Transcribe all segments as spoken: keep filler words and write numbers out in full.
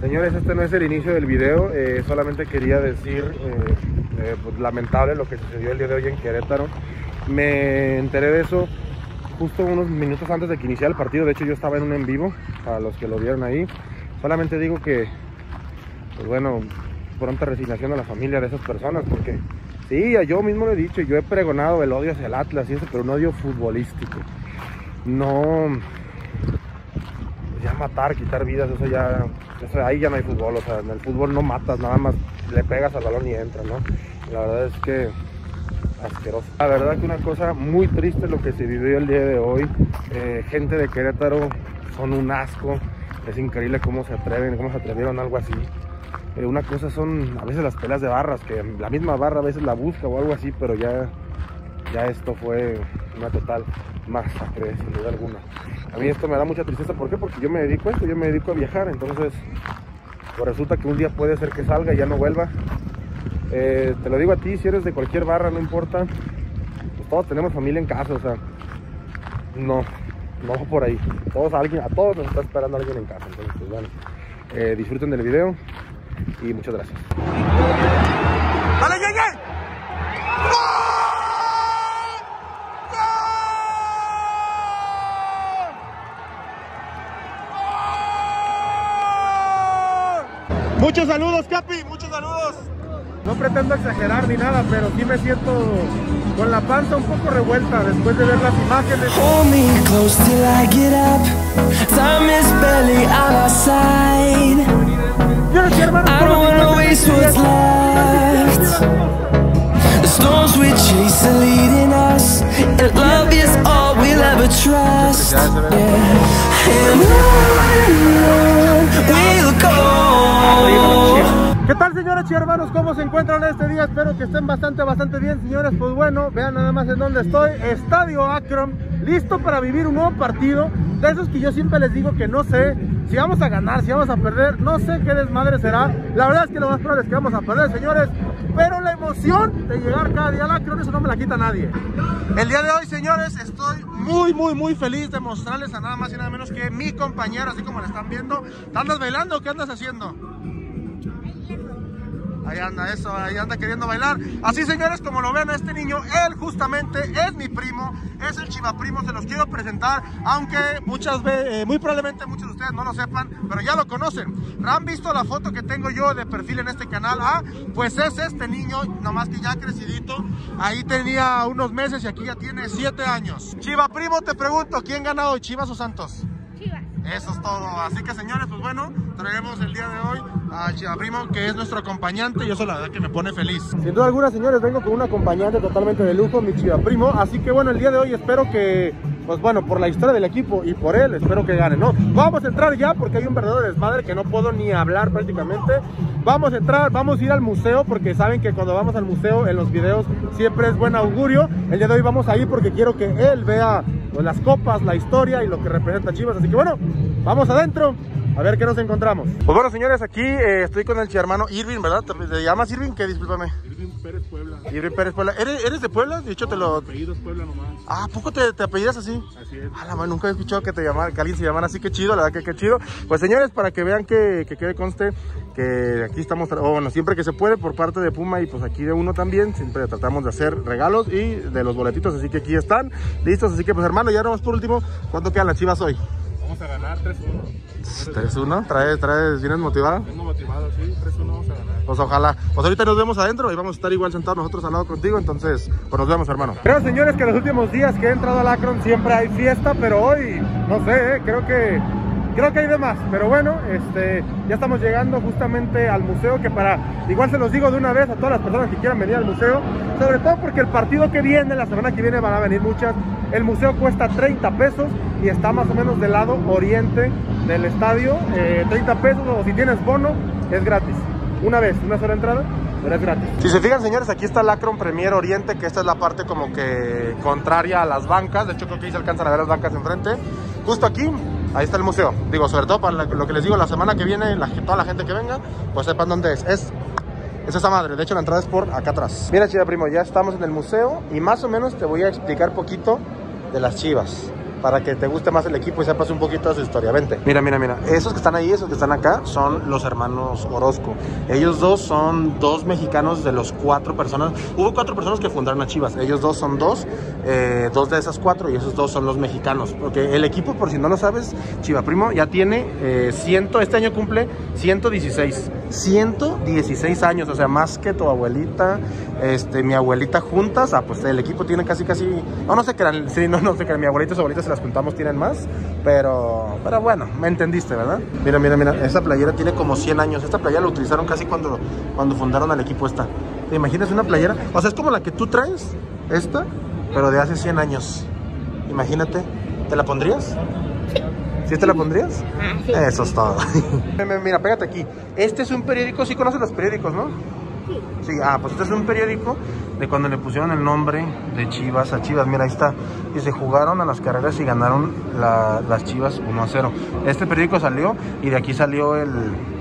Señores, este no es el inicio del video, eh, solamente quería decir, eh, eh, pues, lamentable lo que sucedió el día de hoy en Querétaro. Me enteré de eso justo unos minutos antes de que iniciara el partido. De hecho, yo estaba en un en vivo, para los que lo vieron ahí. Solamente digo que, pues bueno, pronta resignación a la familia de esas personas, porque sí, yo mismo lo he dicho, yo he pregonado el odio hacia el Atlas y eso, pero un odio futbolístico. No, ya matar, quitar vidas, eso ya, eso, ahí ya no hay fútbol. O sea, en el fútbol no matas, nada más le pegas al balón y entra, ¿no? La verdad es que asqueroso. La verdad que una cosa muy triste lo que se vivió el día de hoy. Eh, gente de Querétaro son un asco. Es increíble cómo se atreven, cómo se atrevieron a algo así. Eh, una cosa son a veces las peleas de barras, que la misma barra a veces la busca o algo así, pero ya, ya esto fue una total masacre, sin duda alguna. A mí esto me da mucha tristeza. ¿Por qué? Porque yo me dedico a esto, yo me dedico a viajar. Entonces, pues resulta que un día puede ser que salga y ya no vuelva. Eh, te lo digo a ti, si eres de cualquier barra, no importa, pues todos tenemos familia en casa, o sea, no, no va por ahí. Todos, alguien, a todos nos está esperando alguien en casa. Entonces, pues bueno, eh, disfruten del video y muchas gracias. ¡Dale, llegué! Muchos saludos, Capi, muchos saludos. No pretendo exagerar ni nada, pero sí me siento con la panza un poco revuelta después de ver las imágenes. Hold me close till I get up. Time is barely on our side. I don't wanna waste what's left. The storms we chase are leading us, and love is all we'll ever trust. Yeah. And on we'll go. ¿Qué tal, señores y hermanos? ¿Cómo se encuentran este día? Espero que estén bastante, bastante bien, señores. Pues bueno, vean nada más en dónde estoy. Estadio Akron, listo para vivir un nuevo partido. De esos que yo siempre les digo que no sé si vamos a ganar, si vamos a perder. No sé qué desmadre será. La verdad es que lo más probable es que vamos a perder, señores. Pero la emoción de llegar cada día al Akron, eso no me la quita nadie. El día de hoy, señores, estoy muy, muy, muy feliz de mostrarles a nada más y nada menos que mi compañero, así como la están viendo. ¿Te andas bailando o qué andas haciendo? Ahí anda eso, ahí anda queriendo bailar. Así, señores, como lo ven a este niño, él justamente es mi primo, es el Chivaprimo, se los quiero presentar, aunque muchas veces, eh, muy probablemente muchos de ustedes no lo sepan, pero ya lo conocen. ¿Han visto la foto que tengo yo de perfil en este canal? Ah, pues es este niño, nomás que ya crecidito. Ahí tenía unos meses y aquí ya tiene siete años. Chivaprimo, te pregunto, ¿quién gana hoy, Chivas o Santos? Chivas. Eso es todo. Así que, señores, pues bueno, traemos el día de hoy a Chivaprimo, que es nuestro acompañante, y eso la verdad que me pone feliz. Sin duda alguna, señores, vengo con un acompañante totalmente de lujo, mi Chivaprimo. Así que bueno, el día de hoy espero que, pues bueno, por la historia del equipo y por él, espero que gane, ¿no? Vamos a entrar ya porque hay un verdadero desmadre que no puedo ni hablar prácticamente. Vamos a entrar, vamos a ir al museo, porque saben que cuando vamos al museo en los videos siempre es buen augurio. El día de hoy vamos a ir porque quiero que él vea, pues, las copas, la historia y lo que representa Chivas. Así que bueno, vamos adentro a ver qué nos encontramos. Pues bueno, señores, aquí eh, estoy con el chihermano Irving, ¿verdad? ¿Te, te llamas Irving? ¿Qué? Discúlpame. Irving Pérez Puebla. Irving Pérez Puebla. ¿Eres, ¿Eres de Puebla? De hecho te lo... Apellidos Puebla nomás. Ah, ¿a poco te, te apellidas así? Así es. Ah, la madre, nunca he escuchado que te llamara, que alguien se llamara así. Qué chido, la verdad que qué chido. Pues, señores, para que vean que, que quede conste que aquí estamos, o bueno, siempre que se puede por parte de Puma y pues aquí de uno también, siempre tratamos de hacer regalos y de los boletitos, así que aquí están listos. Así que pues, hermano, ya nomás por último, ¿cuánto quedan las Chivas hoy? Vamos a ganar tres uno. tres uno, ¿Traes, traes, vienes motivado? Vengo motivado, sí, tres uno vamos a ganar. Pues ojalá. Pues ahorita nos vemos adentro y vamos a estar igual sentados nosotros al lado contigo, entonces pues nos vemos, hermano. Creo, señores, que los últimos días que he entrado al Akron siempre hay fiesta, pero hoy, no sé, eh, creo que creo que hay de más. Pero bueno, este, ya estamos llegando justamente al museo, que para, igual se los digo de una vez a todas las personas que quieran venir al museo, sobre todo porque el partido que viene, la semana que viene van a venir muchas. El museo cuesta treinta pesos y está más o menos del lado oriente del estadio. eh, treinta pesos, o si tienes bono, es gratis. Una vez, una sola entrada, pero es gratis. Si se fijan, señores, aquí está el Akron Premier Oriente, que esta es la parte como que contraria a las bancas. De hecho, creo que ahí se alcanzan a ver las bancas enfrente. Justo aquí, ahí está el museo. Digo, sobre todo para lo que les digo, la semana que viene, la, toda la gente que venga, pues sepan dónde es. Es Es esa madre, de hecho la entrada es por acá atrás. Mira, Chivaprimo, ya estamos en el museo y más o menos te voy a explicar poquito de las Chivas. para que te guste más el equipo y sepas un poquito de su historia. Vente. Mira, mira, mira. Esos que están ahí, esos que están acá, son los hermanos Orozco. Ellos dos son dos mexicanos de los cuatro personas. Hubo cuatro personas que fundaron a Chivas. Ellos dos son dos, eh, dos de esas cuatro, y esos dos son los mexicanos. Porque el equipo, por si no lo sabes, Chiva Primo ya tiene eh, cien, este año cumple ciento dieciséis. ciento dieciséis años, o sea, más que tu abuelita, este, mi abuelita juntas. Ah, pues el equipo tiene casi, casi... No, no sé qué eran, sí, no, no sé qué eran. Mi abuelita y su abuelita, si las juntamos, tienen más. Pero, pero bueno, me entendiste, ¿verdad? Mira, mira, mira, esta playera tiene como cien años. Esta playera la utilizaron casi cuando, cuando fundaron al equipo esta. ¿Te imaginas una playera? O sea, es como la que tú traes, esta, pero de hace cien años. Imagínate, ¿te la pondrías? ¿Sí te la pondrías? Ah, sí. Eso es todo. Mira, pégate aquí. Este es un periódico, sí conoces los periódicos, ¿no? Sí. Sí, ah, pues este es un periódico de cuando le pusieron el nombre de Chivas a Chivas. Mira, ahí está. Y se jugaron a las carreras y ganaron la, las Chivas uno a cero. Este periódico salió y de aquí salió el...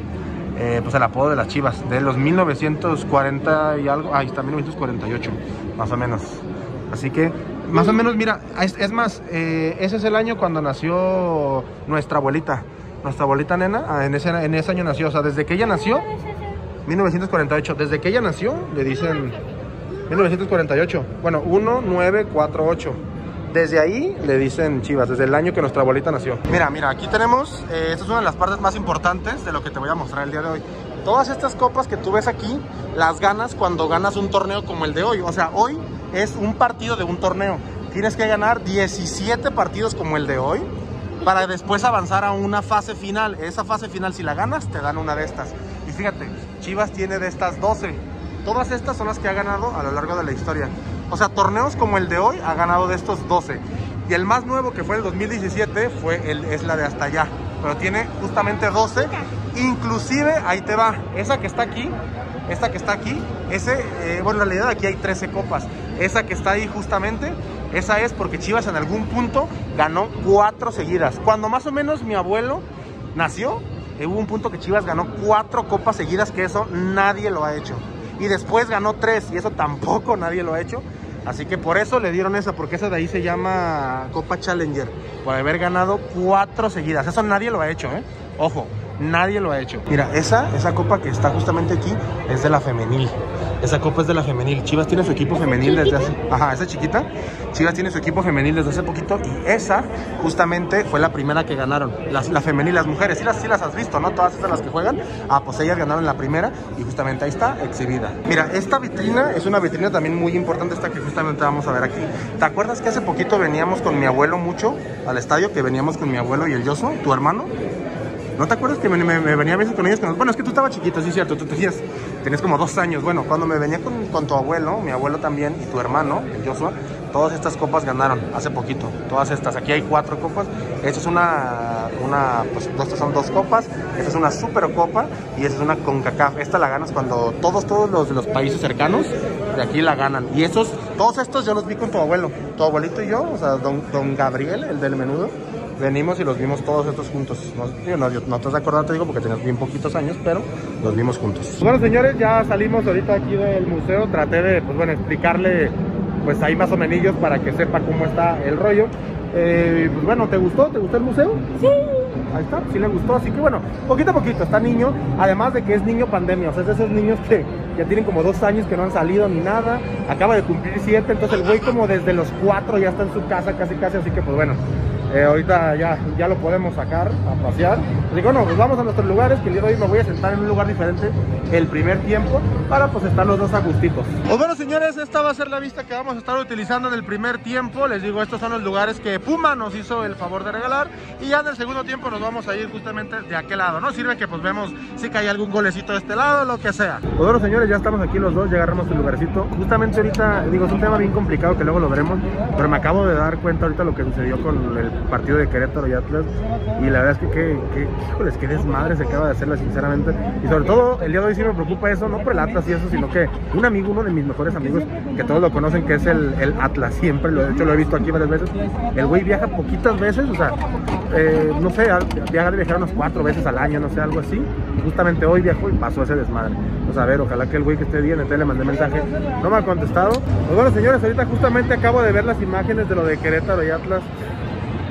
Eh, pues el apodo de las Chivas, de los mil novecientos cuarenta y algo, ahí está, mil novecientos cuarenta y ocho, más o menos. Así que, más o menos, mira, es, es más, eh, ese es el año cuando nació nuestra abuelita, nuestra abuelita nena, en ese, en ese año nació, o sea, desde que ella nació, mil novecientos cuarenta y ocho, desde que ella nació, le dicen mil novecientos cuarenta y ocho, bueno, uno nueve cuatro ocho. Desde ahí le dicen Chivas, desde el año que nuestra abuelita nació. Mira, mira, aquí tenemos, eh, esta es una de las partes más importantes de lo que te voy a mostrar el día de hoy. Todas estas copas que tú ves aquí, las ganas cuando ganas un torneo como el de hoy. O sea, hoy es un partido de un torneo. Tienes que ganar diecisiete partidos como el de hoy para después avanzar a una fase final. Esa fase final, si la ganas, te dan una de estas. Y fíjate, Chivas tiene de estas doce. Todas estas son las que ha ganado a lo largo de la historia. O sea, torneos como el de hoy ha ganado de estos doce. Y el más nuevo, que fue el dos mil diecisiete, fue el, es la de hasta allá. Pero tiene justamente doce. Inclusive, ahí te va, esa que está aquí, esta que está aquí, ese, eh, bueno, en realidad aquí hay trece copas. Esa que está ahí justamente, esa es porque Chivas en algún punto ganó cuatro seguidas. Cuando más o menos mi abuelo nació, eh, hubo un punto que Chivas ganó cuatro copas seguidas, que eso nadie lo ha hecho. Y después ganó tres, y eso tampoco nadie lo ha hecho. Así que por eso le dieron esa, porque esa de ahí se llama Copa Challenger, por haber ganado cuatro seguidas. Eso nadie lo ha hecho, ¿eh? Ojo, nadie lo ha hecho. Mira, esa, esa copa que está justamente aquí es de la femenil. Esa copa es de la femenil. Chivas tiene su equipo femenil desde hace... Ajá, esa chiquita. Chivas tiene su equipo femenil desde hace poquito. Y esa justamente fue la primera que ganaron. La, la femenil, las mujeres. Sí las, sí las has visto, ¿no? Todas estas las que juegan. Ah, pues ellas ganaron la primera. Y justamente ahí está, exhibida. Mira, esta vitrina es una vitrina también muy importante. Esta que justamente vamos a ver aquí. ¿Te acuerdas que hace poquito veníamos con mi abuelo mucho al estadio? Que veníamos con mi abuelo y el Yoso, tu hermano. ¿No te acuerdas que me, me, me venía a veces con ellos? Con... Bueno, es que tú estabas chiquito, sí, cierto. Tú tenías, tenías como dos años. Bueno, cuando me venía con, con tu abuelo, mi abuelo también, y tu hermano, el Joshua, todas estas copas ganaron hace poquito. Todas estas. Aquí hay cuatro copas. Esta es una, una pues estas son dos copas. Esta es una super copa y esta es una CONCACAF. Esta la ganas cuando todos, todos los de los países cercanos de aquí la ganan. Y esos, todos estos yo los vi con tu abuelo. Tu abuelito y yo, o sea, don, don Gabriel, el del menudo. Venimos y los vimos todos estos juntos. No, no, no te has acordado, te digo, porque tenías bien poquitos años, pero los vimos juntos. Bueno, señores, ya salimos ahorita aquí del museo. Traté de, pues bueno, explicarle, pues ahí más o menos para que sepa cómo está el rollo. Eh, pues bueno, ¿te gustó? ¿Te gustó el museo? Sí. Ahí está, sí le gustó, así que bueno, poquito a poquito, está niño, además de que es niño pandemia, o sea, es de esos niños que ya tienen como dos años que no han salido ni nada, acaba de cumplir siete, entonces el güey como desde los cuatro ya está en su casa casi casi, así que pues bueno, eh, ahorita ya, ya lo podemos sacar a pasear. Digo, no, pues vamos a nuestros lugares, que el día de hoy me voy a sentar en un lugar diferente el primer tiempo, para pues estar los dos a gustitos. Pues bueno, señores, esta va a ser la vista que vamos a estar utilizando en el primer tiempo. Les digo, estos son los lugares que Puma nos hizo el favor de regalar, y ya en el segundo tiempo nos vamos a ir justamente de aquel lado, ¿no? Sirve que pues vemos si cae algún golecito de este lado, lo que sea. Pues bueno, señores, ya estamos aquí los dos, ya agarramos el lugarcito. Justamente ahorita, digo, es un tema bien complicado que luego lo veremos, pero me acabo de dar cuenta ahorita lo que sucedió con el partido de Querétaro y Atlas, y la verdad es que, que, que híjoles, qué desmadre se acaba de hacerla, sinceramente. Y sobre todo, el día de hoy sí me preocupa eso, no por el Atlas y eso, sino que un amigo, uno de mis mejores amigos, que todos lo conocen, que es el, el Atlas, siempre, lo, de hecho lo he visto aquí varias veces, el güey viaja poquitas veces, o sea, eh, no sé, viaja de viajar unas cuatro veces al año, no sé, algo así. Y justamente hoy viajó y pasó ese desmadre. Pues a ver, ojalá que el güey que esté bien, entonces le mandé mensaje, no me ha contestado. Pues bueno, señores, ahorita justamente acabo de ver las imágenes de lo de Querétaro y Atlas.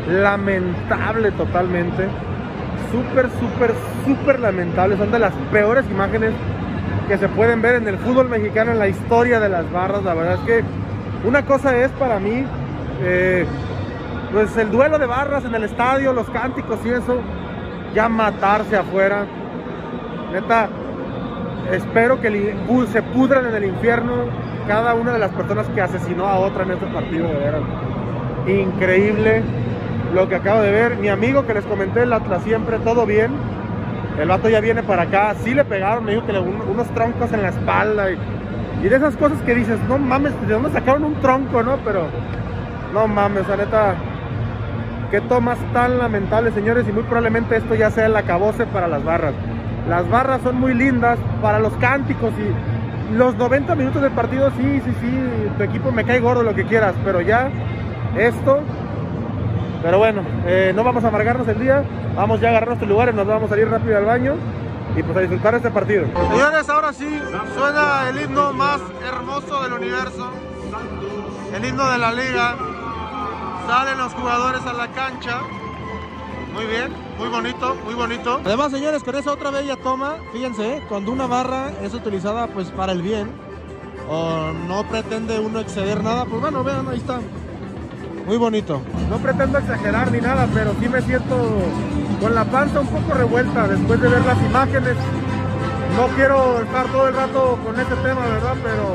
lamentable totalmente. Súper, súper, súper lamentable. Son de las peores imágenes que se pueden ver en el fútbol mexicano, en la historia de las barras. La verdad es que una cosa es para mí, eh, pues el duelo de barras en el estadio, los cánticos y eso, ya matarse afuera. Neta, espero que se pudran en el infierno cada una de las personas que asesinó a otra en este partido, de veras. Increíble lo que acabo de ver. Mi amigo que les comenté, el Atlas siempre, todo bien. El vato ya viene para acá, sí le pegaron, me dijo que le, un, unos troncos en la espalda y, y de esas cosas que dices, no mames, ¿de dónde sacaron un tronco, no? Pero, no mames, la neta, qué tomas tan lamentables, señores, y muy probablemente esto ya sea el acabose para las barras. Las barras son muy lindas para los cánticos y los noventa minutos del partido, sí, sí, sí, tu equipo me cae gordo, lo que quieras, pero ya esto... Pero bueno, eh, no vamos a amargarnos el día, vamos ya a agarrar nuestros lugares, nos vamos a salir rápido al baño y pues a disfrutar este partido. Señores, ahora sí suena el himno más hermoso del universo, el himno de la liga. Salen los jugadores a la cancha. Muy bien, muy bonito, muy bonito. Además, señores, con esa otra bella toma, fíjense, cuando una barra es utilizada pues para el bien o no pretende uno exceder nada, pues bueno, vean, ahí está. Muy bonito. No pretendo exagerar ni nada, pero sí me siento con la panza un poco revuelta después de ver las imágenes. No quiero estar todo el rato con este tema, ¿verdad? Pero,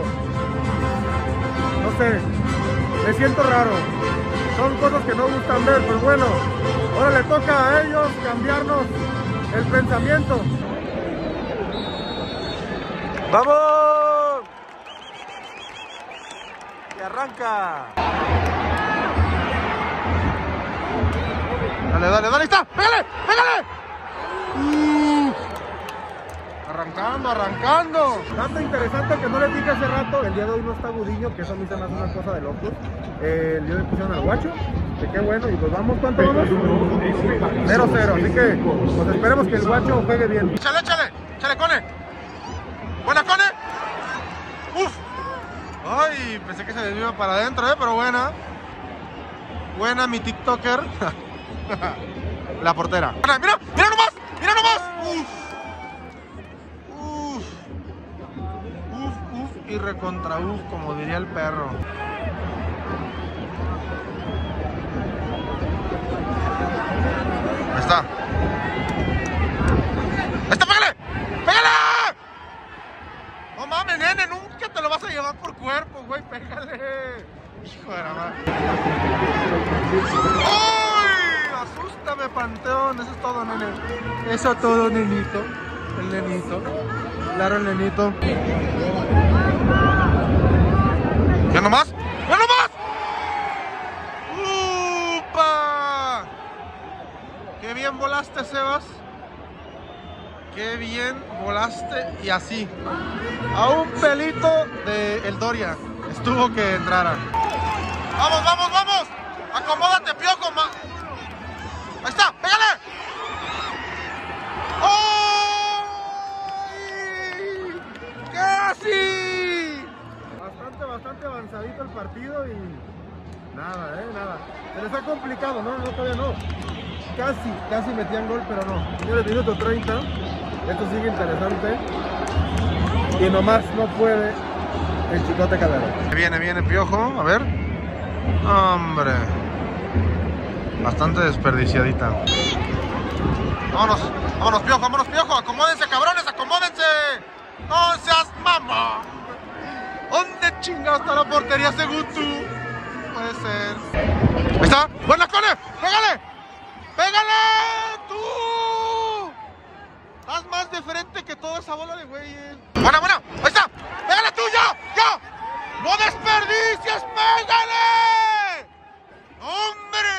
no sé, me siento raro. Son cosas que no gustan ver, pues bueno, ahora le toca a ellos cambiarnos el pensamiento. ¡Vamos! Y arranca. Dale, dale, dale, ahí está, pégale, pégale. Uh, arrancando, arrancando. Dato interesante que no les dije hace rato, el día de hoy no está Gudiño, que eso a mí se me hace una cosa de locos. Eh, el día de hoy pusieron al Guacho, que qué bueno, y pues vamos, ¿cuánto vamos? cero cero, así que pues esperemos que el Guacho juegue bien. Échale, échale, échale, Cone. Buena, Cone. Uf. Ay, pensé que se desvió para adentro, eh, pero buena. Buena mi TikToker. La portera. Mira, mira, mira nomás, mira nomás. Uf. Uf. Uf, uf y recontra uf, como diría el perro. Ahí está. Ahí está, pégale. Pégale. No mames, nene, nunca te lo vas a llevar por cuerpo, güey, pégale. Hijo de la madre. Asústame, Panteón, eso es todo, nene. Eso es todo, nenito. El nenito. Claro, el nenito. ¿Ya nomás? ¡Ya nomás! ¡Upa! ¡Qué bien volaste, Sebas! ¡Qué bien volaste! Y así. A un pelito de el Doria. Estuvo que entrara. ¡Vamos, vamos, vamos! ¡Acomódate, Piojo! Ma ¡Ahí está! ¡Pégale! ¡Oh! ¡Casi! Bastante, bastante avanzadito el partido y nada, eh, nada. Se les ha complicado, ¿no? No, todavía no. Casi, casi metían gol, pero no. Señores, minuto treinta. Esto sigue interesante. Y nomás no puede el Chicote Calderón. Viene, viene Piojo, a ver. Hombre. Bastante desperdiciadita. Vámonos, vámonos, Piojo, vámonos, Piojo. Acomódense, cabrones, acomódense. No seas mamá. ¿Dónde chingados está la portería según tú? Puede ser. Ahí está. Buena, Cone. Pégale. Pégale. Tú. Estás más de frente que toda esa bola de güeyes. Buena, buena. Ahí está. Pégale tú, ya, ya. No desperdicies, pégale. ¡Hombre!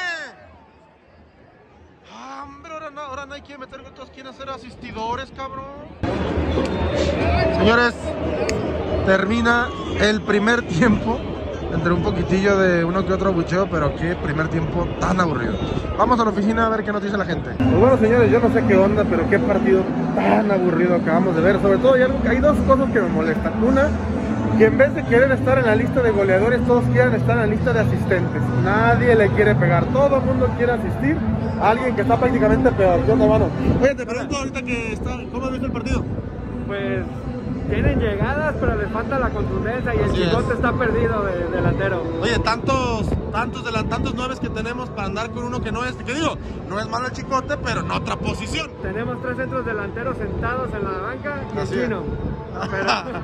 ¡Hombre! Ahora, no, ahora nadie quiere meter gol, todos quieren ser asistidores, cabrón. Señores, termina el primer tiempo. Entre un poquitillo de uno que otro bucheo, pero qué primer tiempo tan aburrido. Vamos a la oficina a ver qué nos dice la gente. Pues bueno, señores, yo no sé qué onda, pero qué partido tan aburrido acabamos de ver. Sobre todo hay, algo, hay dos cosas que me molestan. Una, que en vez de querer estar en la lista de goleadores, todos quieren estar en la lista de asistentes. Nadie le quiere pegar, todo el mundo quiere asistir a alguien que está prácticamente peor. ¿Qué onda, mano? Oye, te pregunto ahorita que está, ¿cómo has visto el partido? Pues tienen llegadas, pero les falta la contundencia y el Así Chicote es. está perdido de delantero. Oye, tantos, tantos, de la, tantos nueves que tenemos para andar con uno que no es, que digo, no es malo el Chicote, pero en otra posición. Tenemos tres centros delanteros sentados en la banca y el Así es. chino. Pero,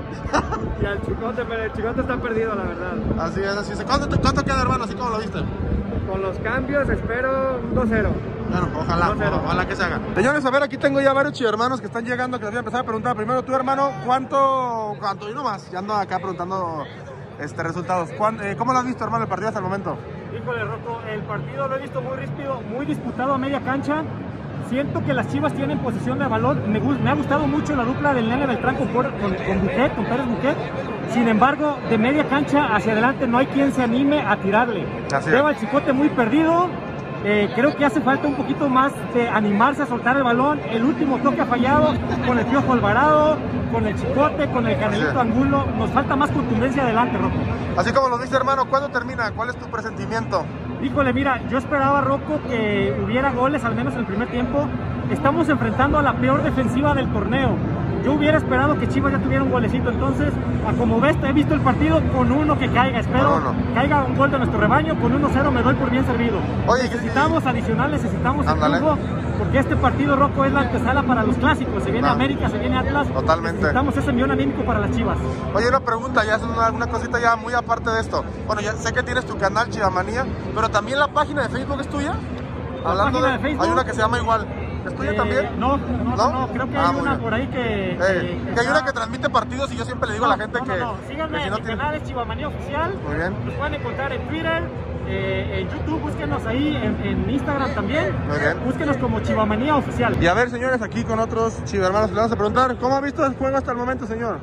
y el Chicote, pero el Chicote está perdido, la verdad. Así es, así es. ¿Cuánto, te- cuánto queda, hermano? Así como lo viste. Con los cambios espero un dos cero. Bueno, ojalá, dos cero. ojalá que se haga. Señores, a ver, aquí tengo ya varios chivermanos que están llegando, que les voy a empezar a preguntar. Primero tú, hermano, ¿cuánto, cuánto? Y no más, ya ando acá preguntando este, resultados. ¿Cuán- eh, ¿Cómo lo has visto, hermano, el partido hasta el momento? Híjole, Rocco, el partido lo he visto muy ríspido, muy disputado a media cancha. Siento que las Chivas tienen posesión de balón. Me, gu- me ha gustado mucho la dupla del Nene Beltrán con, Por- con, con Buquet, con Pérez Buquet. Sin embargo, de media cancha hacia adelante no hay quien se anime a tirarle. Así es. Veo al Chicote muy perdido. Eh, creo que hace falta un poquito más de animarse a soltar el balón. El último toque ha fallado con el Piojo Alvarado, con el Chicote, con el Así es. Canelito Angulo. Nos falta más contundencia adelante, Rocco. Así como lo viste, hermano, ¿cuándo termina? ¿Cuál es tu presentimiento? Híjole, mira, yo esperaba, Rocco, que hubiera goles, al menos en el primer tiempo. Estamos enfrentando a la peor defensiva del torneo. Yo hubiera esperado que Chivas ya tuviera un golecito. Entonces, a como ves, he visto el partido con uno que caiga. Espero Con uno. caiga un gol de nuestro rebaño. Con uno cero me doy por bien servido. Oye, necesitamos adicional, necesitamos el Ándale. triunfo, porque este partido, Rocco, es la antesala para los clásicos. Se viene Ah. América, se viene Atlas. Totalmente. Necesitamos ese envión anímico para las Chivas. Oye, una pregunta, ya es una, una cosita ya muy aparte de esto. Bueno, ya sé que tienes tu canal Chivamanía, pero también la página de Facebook es tuya. página de Facebook? Hay una que se llama igual. ¿Es tuya Eh, también? No, no, no, no, creo que Ah, hay muy una bien. por ahí que... Eh, que que hay una está- que transmite partidos y yo siempre le digo a la gente no, que, no, no. Síganme que si en no mi tiene... canal, es Chivamanía Oficial. Muy bien. Nos pueden encontrar en Twitter, eh, en YouTube, búsquenos ahí, en, en Instagram también. Muy bien. Búsquenos como Chivamanía Oficial. Y a ver, señores, aquí con otros chivermanos le vamos a preguntar, ¿cómo ha visto el juego hasta el momento, señor?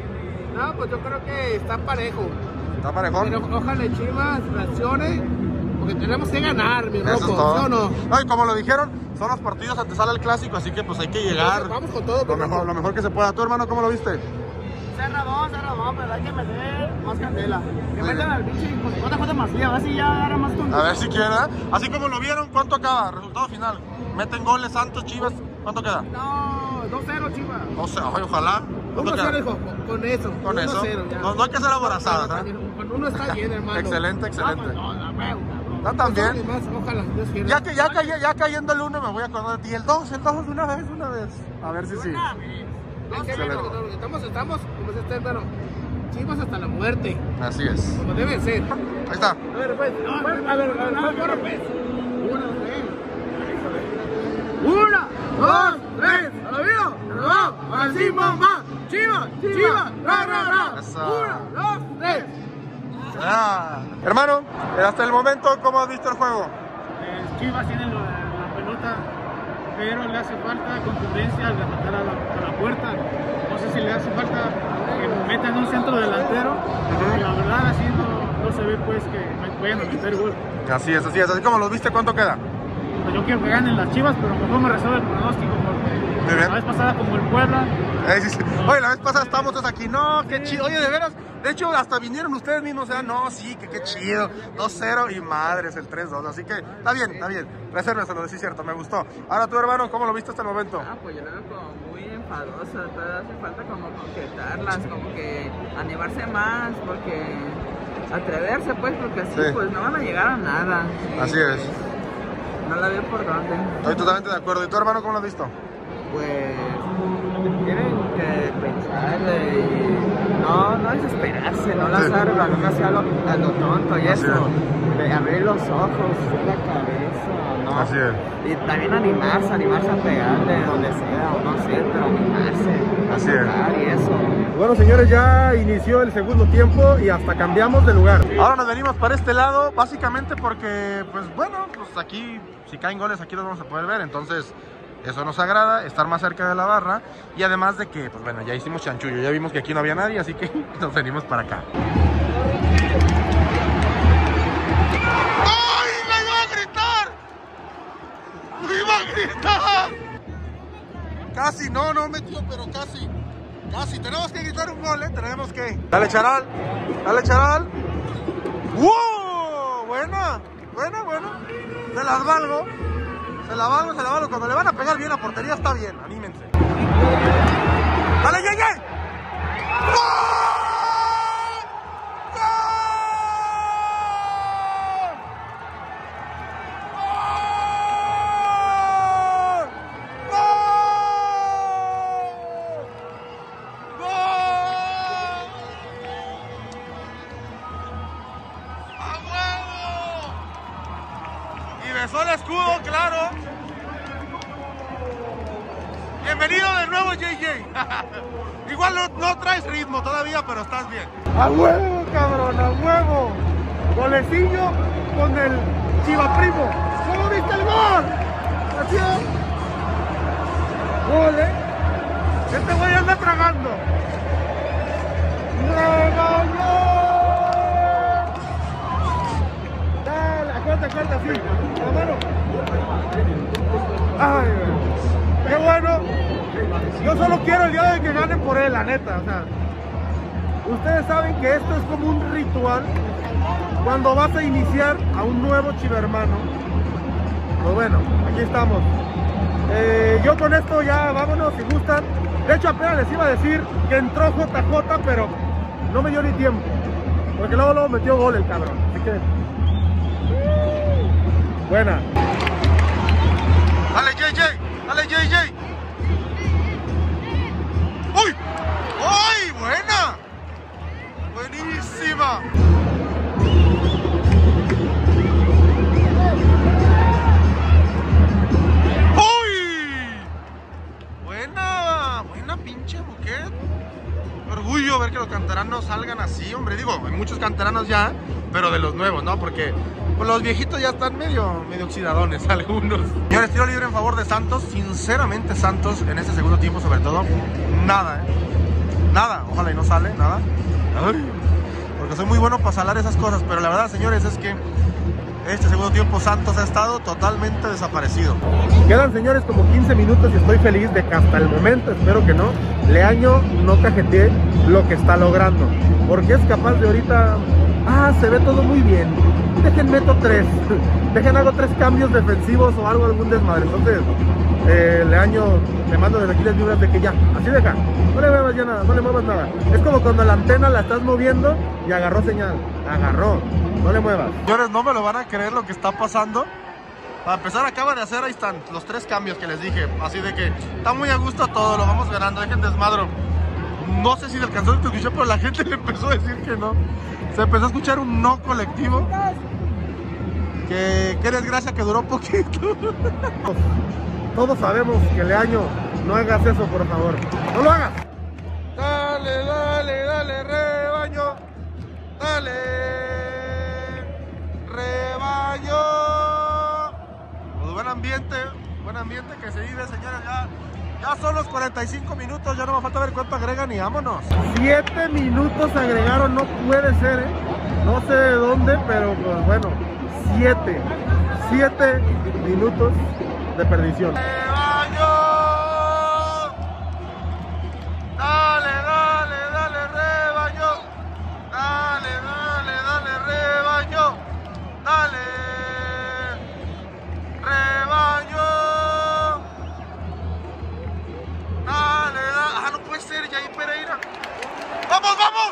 No, pues yo creo que está parejo. ¿Está parejón? Pero ojalá Chivas reaccione, porque tenemos que ganar, mi Eso es Rocco, todo. ¿sí o no? No, y como lo dijeron, son los partidos antesala al clásico, así que pues hay que llegar Vamos con todo, lo mi mejor, Rocco. lo mejor que se pueda. ¿Tú, hermano, cómo lo viste? Cerradón, cerradón, pero hay que meter más candela. Que Muy metan bien. al pinche, pues cuánta falta más, a ver si ya agarra más con. A ver si quieren, ¿eh? Así como lo vieron, ¿cuánto acaba? Resultado final. Meten goles Santos, Chivas, ¿cuánto queda? No, dos cero Chivas. No sé, ay, ojalá. ¿Cuánto uno cero, queda? hijo, con, con eso. Con uno eso. cero, ya. No, no hay que hacer aborazadas, ¿eh? Con uno está bien, hermano. Excelente, excelente. Vamos, no, la huevo, cabrón. Está tan bien. Más, ojalá, Dios quiera. Ya, que, ya, cay- ya cayendo el uno me voy a acordar de ti. El dos, el dos, una vez, una vez. A ver si sí. Hay que ver, Excelente. no, estamos, estamos, como se está, hermano. Chivas hasta la muerte, Así es. como debe ser. Ahí está. A ver, pues, no, a ver, a ver, a ver, corre, pues. Una, tres. Una, dos, tres. ¿A la vida? No, así, mamá. Chivas, Chivas, ra, ra, ra. Eso. Una, dos, tres. Ah. Hermano, hasta el momento, ¿cómo has visto el juego? Eh, Chivas tiene la, la pelota, pero le hace falta contundencia al rematar a la, a la puerta. No sé si le hace falta que metan un centro delantero. La verdad, así no, no se ve pues que me vayan a meter gol. Así es, así es. Así como los viste, ¿cuánto queda? Pues yo quiero que ganen las Chivas, pero mejor me resuelve el pronóstico porque Muy bien. la vez pasada como el Puebla. Eh, sí, sí. Oye, la vez pasada estábamos todos aquí, no, qué chido. Oye, de veras, de hecho, hasta vinieron ustedes mismos, o sea, no, sí, que qué chido. dos cero y madres, el tres dos. Así que está bien, está bien. Resérveselo, sí, es cierto, me gustó. Ahora tú, hermano, ¿cómo lo viste hasta el momento? Ah, pues yo la veo como muy enfadosa, todavía hace falta como concretarlas, como que animarse más, porque atreverse pues, porque así Sí. pues no van a llegar a nada. Y, Así es. No la veo por dónde. Estoy totalmente de acuerdo. ¿Y tú, hermano, cómo lo has visto? Pues tienen que pensar y no, no desesperarse, no lanzar el balón hacia lo, a lo tonto y Así eso, de abrir los ojos, la cabeza, ¿no? Así es. Y también animarse, animarse a pegarle donde sea, o no sé, pero animarse. Así es. a jugar y eso. Bueno, señores, ya inició el segundo tiempo y hasta cambiamos de lugar. Ahora nos venimos para este lado, básicamente porque, pues bueno, pues aquí, si caen goles, aquí los vamos a poder ver, entonces eso nos agrada, estar más cerca de la barra, y además de que, pues bueno, ya hicimos chanchullo, ya vimos que aquí no había nadie, así que nos venimos para acá. ¡Ay, me iba a gritar! ¡Me iba a gritar! Casi, no, no metió, pero casi. Casi, tenemos que gritar un gol, ¿eh? Tenemos que... Dale, Charal. Dale, Charal. ¡Wow! Buena, buena, buena. Se las valgo. Se la valgo, se la valgo. Cuando le van a pegar bien a portería está bien. Anímense. ¡Dale, Yeye! ¡Gol! Besó el escudo, claro. Bienvenido de nuevo, J J. Igual no, no traes ritmo todavía, pero estás bien. ¡A huevo, cabrón! ¡A huevo! Golecillo con el Chivaprimo. ¿Cómo viste el gol? ¿Así es? Gol, ¿eh? Este güey anda tragando. ¡Regañó! Corta, corta, sí, la mano. Ay, qué bueno. Yo solo quiero el día de que ganen por él, la neta. O sea, ustedes saben que esto es como un ritual cuando vas a iniciar a un nuevo chivermano. Pues bueno, aquí estamos. Eh, yo con esto ya vámonos, si gustan. De hecho, apenas les iba a decir que entró J J, pero no me dio ni tiempo. Porque luego, luego metió gol el cabrón. Así que... buena. Dale, J J. Dale, J J. ¡Uy! ¡Uy! ¡Buena! ¡Buenísima! ¡Uy! Buena, buena pinche Buquet. Orgullo ver que los canteranos salgan así, hombre. Digo, hay muchos canteranos ya, pero de los nuevos, ¿no? Porque pues los viejitos ya están medio, medio oxidadones, algunos. Señores, tiro libre en favor de Santos. Sinceramente, Santos, en este segundo tiempo sobre todo, nada, ¿eh? Nada, ojalá y no sale, nada. Ay, porque soy muy bueno para salar esas cosas, pero la verdad, señores, es que este segundo tiempo Santos ha estado totalmente desaparecido. Quedan, señores, como quince minutos y estoy feliz de que hasta el momento, espero que no, Leaño no cajetee lo que está logrando. Porque es capaz de ahorita, ah, se ve todo muy bien, dejen meto tres, dejen hago tres cambios defensivos o algo, algún desmadre. Entonces, eh, Leaño, te mando desde aquí las vibras de que ya, así deja, no le muevas ya nada, no le muevas nada. Es como cuando la antena la estás moviendo y agarró señal, agarró, no le muevas. Señores, no me lo van a creer lo que está pasando. Para empezar, acaba de hacer, ahí están los tres cambios que les dije. Así de que está muy a gusto todo, lo vamos ganando, dejen desmadro. No sé si se alcanzó a escuchar, pero la gente le empezó a decir que no. Se empezó a escuchar un no colectivo. Que qué desgracia que duró poquito. Todos sabemos que Leaño, no hagas eso, por favor. No lo hagas. Dale, dale, dale, rebaño. Dale, rebaño. Pues buen ambiente, buen ambiente que se vive, señores. Ya, ya son los cuarenta y cinco minutos, ya no me falta ver cuánto agregan y vámonos. Siete minutos agregaron, no puede ser, ¿eh? No sé de dónde, pero pues bueno, siete, siete minutos de perdición. ¡Rebaño! Dale, dale, dale, rebaño. Dale, dale, dale, rebaño. Dale, rebaño. Dale, dale. Ah, no puede ser, Jair Pereira. ¡Vamos, vamos!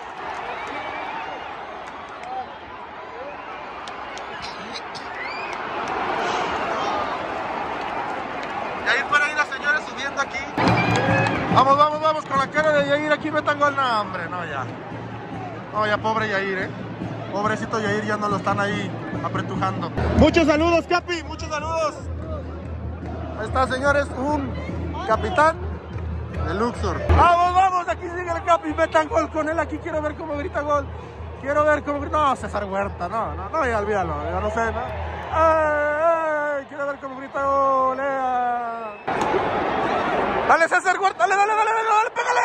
Jair Pereira, señores, subiendo aquí. Vamos, vamos, vamos, con la cara de Jair aquí metan gol. No, hombre, no, ya. No, ya pobre Jair, eh. Pobrecito Jair, ya no lo están ahí apretujando. Muchos saludos, Capi, muchos saludos. Ahí está, señores, un capitán de Luxor. Vamos, vamos, aquí sigue el Capi, metan gol con él. Aquí quiero ver cómo grita gol. Quiero ver cómo grita. No, César Huerta, no, no, no, ya olvídalo, ya no sé, ¿no? ¡Ay, ay! Quiero ver cómo grita gol. ¡Eh! Dale, César Huerta, dale, dale, dale, dale, dale, pégale.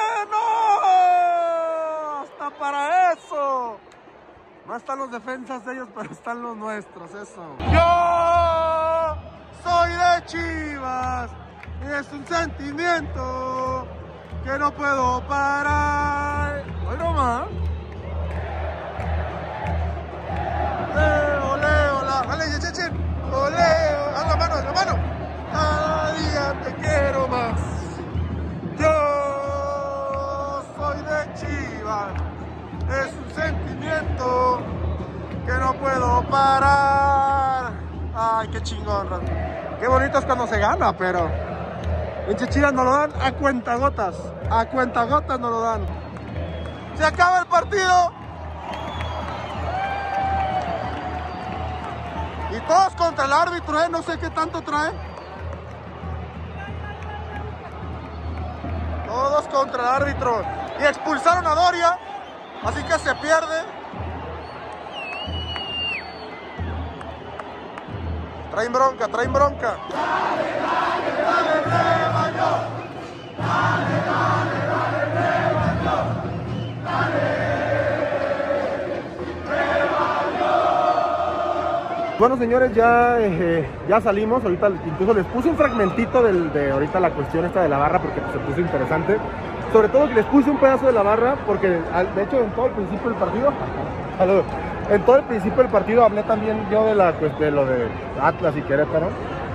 ¡No! Hasta para eso. No están los defensas de ellos, pero están los nuestros, eso. Yo soy de Chivas y es un sentimiento que no puedo parar. Hoy no más. Leo, leo, la. Dale, Chechen. Oleo, haz la mano, haz la mano. Cada día te quiero más. Yo soy de Chivas. Es un sentimiento que no puedo parar. Ay, qué chingón. Qué bonito es cuando se gana, pero en Chivas nos lo dan a cuentagotas. A cuentagotas nos lo dan. Se acaba el partido. Y todos contra el árbitro, ¿eh? No sé qué tanto trae. Todos contra el árbitro. Y expulsaron a Doria. Así que se pierde. Traen bronca, traen bronca. Dale, dale, dale, rebaño. Dale, dale, dale, rebaño. Dale. Bueno, señores, ya, eh, ya salimos. Ahorita incluso les puse un fragmentito del, de ahorita la cuestión esta de la barra porque pues, se puso interesante. Sobre todo que les puse un pedazo de la barra porque de hecho en todo el principio del partido saludos, en todo el principio del partido hablé también yo de, la, pues, de lo de Atlas y Querétaro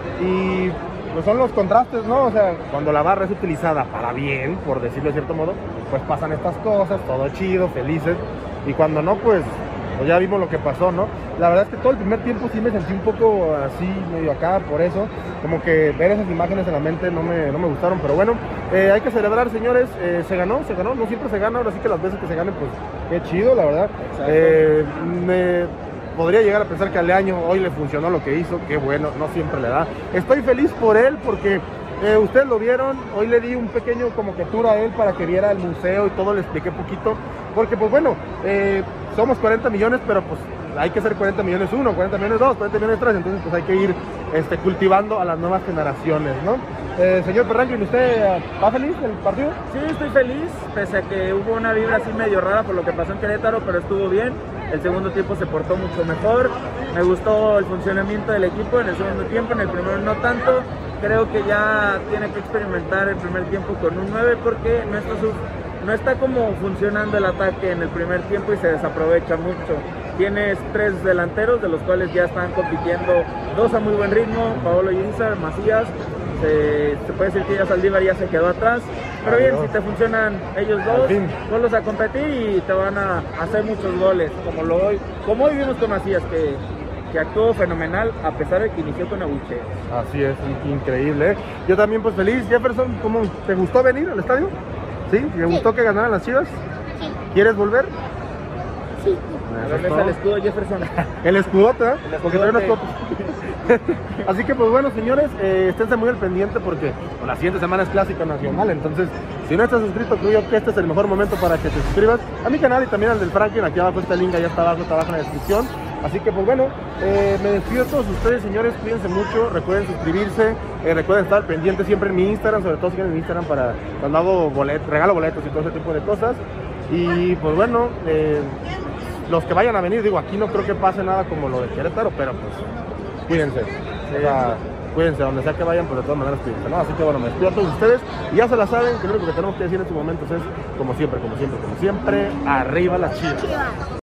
y pues son los contrastes, ¿no? O sea, cuando la barra es utilizada para bien, por decirlo de cierto modo, pues pasan estas cosas, todo chido, felices, y cuando no, pues pues ya vimos lo que pasó, ¿no? La verdad es que todo el primer tiempo sí me sentí un poco así, medio acá, por eso, como que ver esas imágenes en la mente no me, no me gustaron, pero bueno, eh, hay que celebrar, señores, eh, se ganó, se ganó, no siempre se gana, ahora sí que las veces que se ganen, pues qué chido, la verdad. Eh, me podría llegar a pensar que al año hoy le funcionó lo que hizo, qué bueno, no siempre le da. Estoy feliz por él porque... Eh, ustedes lo vieron, hoy le di un pequeño como que tour a él para que viera el museo y todo, le expliqué poquito, porque pues bueno, eh, somos cuarenta millones, pero pues hay que ser cuarenta millones uno, cuarenta millones dos, cuarenta millones tres, entonces pues hay que ir este, cultivando a las nuevas generaciones, ¿no? Eh, señor Perranquín, ¿usted va feliz del partido? Sí, estoy feliz, pese a que hubo una vibra así medio rara por lo que pasó en Querétaro, pero estuvo bien. El segundo tiempo se portó mucho mejor, me gustó el funcionamiento del equipo en el segundo tiempo, en el primero no tanto. Creo que ya tiene que experimentar el primer tiempo con un nueve porque no está, no está como funcionando el ataque en el primer tiempo y se desaprovecha mucho. Tienes tres delanteros de los cuales ya están compitiendo, dos a muy buen ritmo, Paolo Yinzar, Macías, se, se puede decir que ya Saldívar ya se quedó atrás, pero bien, si te funcionan ellos dos, ponlos a competir y te van a hacer muchos goles, como, lo hoy, como hoy vimos con Macías, que... que actuó fenomenal a pesar de que inició con abucheos. Así es, increíble, ¿eh? Yo también pues feliz. Jefferson, ¿cómo te gustó venir al estadio? ¿Sí? ¿Te gustó que ganaran las Chivas? Sí. ¿Quieres volver? Sí. A ver, ves el escudo Jefferson. El escudote, ¿eh? El porque trae unas fotos. Así que pues bueno, señores, eh, esténse muy al pendiente porque bueno, la siguiente semana es Clásico Nacional, entonces si no estás suscrito, creo yo que este es el mejor momento para que te suscribas a mi canal y también al del Franklin. Aquí abajo está el link, ya está abajo, está abajo en la descripción. Así que pues bueno, eh, me despido de todos ustedes, señores, cuídense mucho, recuerden suscribirse, eh, recuerden estar pendientes siempre en mi Instagram, sobre todo si en mi Instagram para cuando hago bolet, regalo boletos y todo ese tipo de cosas. Y pues bueno, eh, los que vayan a venir, digo, aquí no creo que pase nada como lo de Querétaro, pero pues cuídense, o sea, cuídense, donde sea que vayan, pues de todas maneras cuídense, ¿no? Así que bueno, me despido a todos ustedes y ya se la saben, que lo único que tenemos que decir en estos momentos es, como siempre, como siempre, como siempre, arriba las Chivas.